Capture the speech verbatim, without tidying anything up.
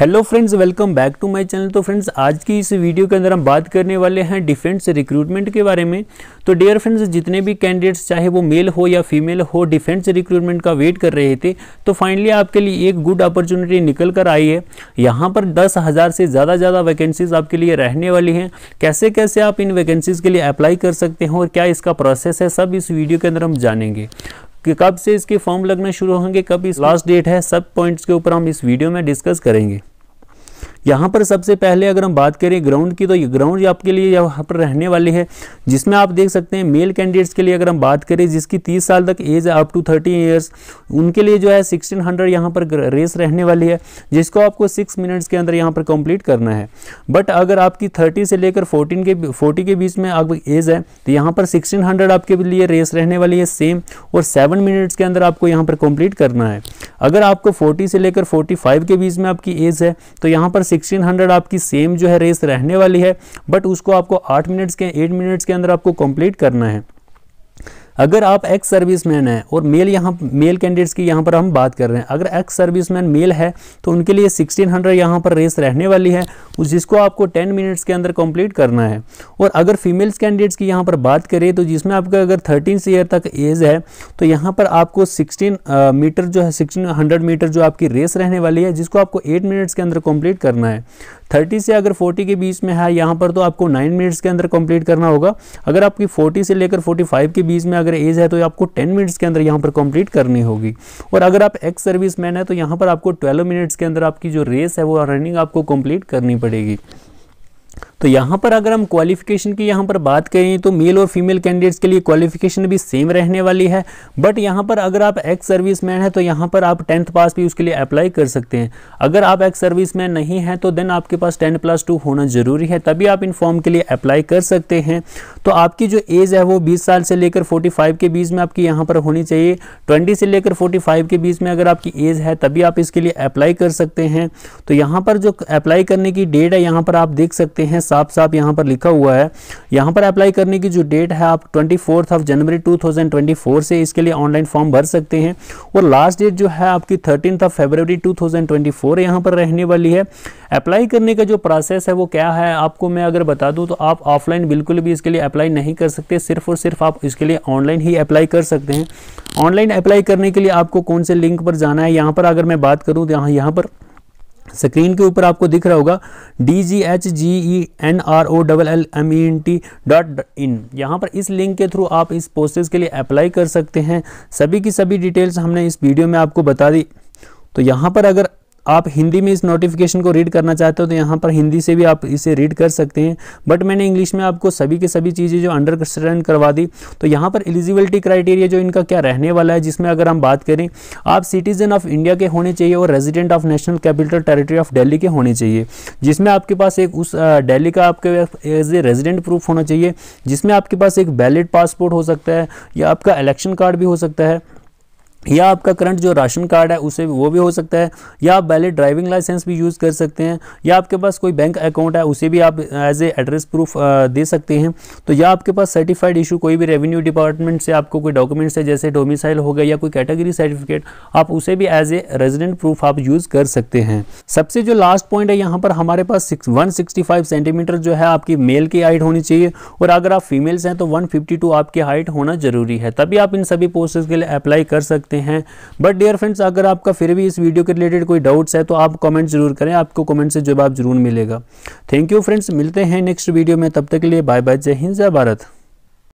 Hello friends, welcome back to my channel. तो friends, आज की इस वीडियो के अंदर हम बात करने वाले हैं डिफेंस रिक्रूटमेंट के बारे में। तो डियर फ्रेंड्स, जितने भी कैंडिडेट्स चाहे वो मेल हो या फीमेल हो डिफेंस रिक्रूटमेंट का वेट कर रहे थे, तो फाइनली आपके लिए एक गुड अपॉर्चुनिटी निकल कर आई है। यहाँ पर दस हज़ार से ज़्यादा ज़्यादा वैकेंसीज आपके लिए रहने वाली हैं। कैसे कैसे आप इन वैकेंसीज़ के लिए अप्लाई कर सकते हैं और क्या इसका प्रोसेस है, सब इस वीडियो के अंदर हम जानेंगे कि कब से इसके फॉर्म लगना शुरू होंगे, कब इस लास्ट डेट है, सब पॉइंट्स के ऊपर हम इस वीडियो में डिस्कस करेंगे। यहाँ पर सबसे पहले अगर हम बात करें ग्राउंड की, तो ये ग्राउंड आपके लिए यहाँ पर रहने वाली है, जिसमें आप देख सकते हैं मेल कैंडिडेट्स के लिए अगर हम बात करें जिसकी तीस साल तक एज है, अप टू थर्टी ईयर्स, उनके लिए जो है सिक्सटीन हंड्रेड यहाँ पर रेस रहने वाली है, जिसको आपको सिक्स मिनट्स के अंदर यहाँ पर कंप्लीट करना है। बट अगर आपकी थर्टी से लेकर फोर्टीन के फोर्टी के बीच में आपकी एज है, तो यहाँ पर सिक्सटीन हंड्रेड आपके लिए रेस रहने वाली है सेम, और सेवन मिनट्स के अंदर आपको यहाँ पर कंप्लीट करना है। अगर आपको फोर्टी से लेकर फोर्टी फाइव के बीच में आपकी एज है, तो यहाँ पर सिक्सटीन हंड्रेड आपकी सेम जो है रेस रहने वाली है, बट उसको आपको आठ मिनट्स के एट मिनट्स के अंदर आपको कंप्लीट करना है। अगर आप एक्स सर्विसमैन हैं और मेल यहाँ मेल कैंडिडेट्स की यहाँ पर हम बात कर रहे हैं, अगर एक्स सर्विसमैन मेल है तो उनके लिए सिक्सटीन हंड्रेड यहाँ पर रेस रहने वाली है, जिसको आपको टेन मिनट्स के अंदर कंप्लीट करना है। और अगर फीमेल्स कैंडिडेट्स की यहाँ पर बात करें, तो जिसमें आपका अगर थर्टीन ईयर तक एज है, तो यहाँ पर आपको सिक्सटीन मीटर जो है सिक्सटीन हंड्रेड मीटर जो आपकी रेस रहने वाली है, जिसको आपको एट मिनट्स के अंदर कंप्लीट करना है। थर्टी से अगर फोर्टी के बीच में है यहाँ पर, तो आपको नाइन मिनट्स के अंदर कंप्लीट करना होगा। अगर आपकी फोर्टी से लेकर फोर्टी फाइव के बीच में अगर एज है, तो आपको टेन मिनट्स के अंदर यहाँ पर कंप्लीट करनी होगी। और अगर आप एक्स सर्विसमैन है, तो यहाँ पर आपको ट्वेल्व मिनट्स के अंदर आपकी जो रेस है वो रनिंग आपको कंप्लीट करनी पड़ेगी। तो यहाँ पर अगर हम क्वालिफिकेशन की यहाँ पर बात करें, तो मेल और फीमेल कैंडिडेट्स के लिए क्वालिफिकेशन भी सेम रहने वाली है। बट यहाँ पर अगर आप एक्स सर्विसमैन है, तो यहाँ पर आप टेंथ पास भी उसके लिए अप्लाई कर सकते हैं। अगर आप एक्स सर्विसमैन नहीं है, तो देन आपके पास टेन प्लस टू होना जरूरी है, तभी आप इन फॉर्म के लिए अप्लाई कर सकते हैं। तो आपकी जो एज है वो बीस साल से लेकर फोर्टी फाइव के बीच में आपकी यहाँ पर होनी चाहिए। ट्वेंटी से लेकर फोर्टी फाइव के बीच में अगर आपकी एज है, तभी आप इसके लिए अप्लाई कर सकते हैं। तो यहाँ पर जो अप्लाई करने की डेट है, यहाँ पर आप देख सकते हैं साफ साफ यहाँ पर लिखा हुआ है। यहाँ पर अप्लाई करने की जो डेट है, आप twenty fourth of January two thousand twenty four से इसके लिए ऑनलाइन फॉर्म भर सकते हैं। और लास्ट डेट जो है आपकी thirteenth of February two thousand twenty four यहाँ पर रहने वाली है। अप्लाई करने का जो प्रोसेस है वो क्या है, आपको मैं अगर बता दूं, तो आप ऑफलाइन बिल्कुल भी इसके लिए अप्लाई नहीं कर सकते, सिर्फ और सिर्फ आप इसके लिए ऑनलाइन ही अप्लाई कर सकते हैं। ऑनलाइन अप्लाई करने के लिए आपको कौन से लिंक पर जाना है, यहाँ पर अगर मैं बात करूँ तो यहाँ यहाँ पर स्क्रीन के ऊपर आपको दिख रहा होगा D G H G E N R O double L M E N T dot in. यहाँ पर इस लिंक के थ्रू आप इस पोस्टेज के लिए अप्लाई कर सकते हैं। सभी की सभी डिटेल्स हमने इस वीडियो में आपको बता दी। तो यहाँ पर अगर आप हिंदी में इस नोटिफिकेशन को रीड करना चाहते हो, तो यहाँ पर हिंदी से भी आप इसे रीड कर सकते हैं। बट मैंने इंग्लिश में आपको सभी के सभी चीज़ें जो अंडरस्टैंड करवा दी। तो यहाँ पर एलिजिबिलिटी क्राइटेरिया जो इनका क्या रहने वाला है, जिसमें अगर हम बात करें, आप सिटीजन ऑफ इंडिया के होने चाहिए और resident of national capital territory of Delhi के होने चाहिए, जिसमें आपके पास एक उस दिल्ली का आपके एज ए रेजिडेंट प्रूफ होना चाहिए, जिसमें आपके पास एक वैलिड पासपोर्ट हो सकता है, या आपका इलेक्शन कार्ड भी हो सकता है, या आपका करंट जो राशन कार्ड है उसे वो भी हो सकता है, या आप वैलिड ड्राइविंग लाइसेंस भी यूज़ कर सकते हैं, या आपके पास कोई बैंक अकाउंट है उसे भी आप एज ए एड्रेस प्रूफ दे सकते हैं। तो या आपके पास सर्टिफाइड इशू कोई भी रेवेन्यू डिपार्टमेंट से आपको कोई डॉक्यूमेंट्स है, जैसे डोमिसाइल हो गया या कोई कैटेगरी सर्टिफिकेट, आप उसे भी एज ए रेजिडेंट प्रूफ आप यूज़ कर सकते हैं। सबसे जो लास्ट पॉइंट है, यहाँ पर हमारे पास वन सिक्सटी फाइव सेंटीमीटर जो है आपकी मेल की हाइट होनी चाहिए, और अगर आप फीमेल्स हैं तो वन फिफ्टी टू आपकी हाइट होना जरूरी है, तभी आप इन सभी पोस्ट्स के लिए अप्लाई कर सकते हैं। बट डियर फ्रेंड्स, अगर आपका फिर भी इस वीडियो के रिलेटेड कोई डाउट्स है, तो आप कमेंट जरूर करें, आपको कमेंट से जवाब जरूर मिलेगा। थैंक यू फ्रेंड्स, मिलते हैं नेक्स्ट वीडियो में, तब तक के लिए बाय बाय, जय हिंद, जय भारत।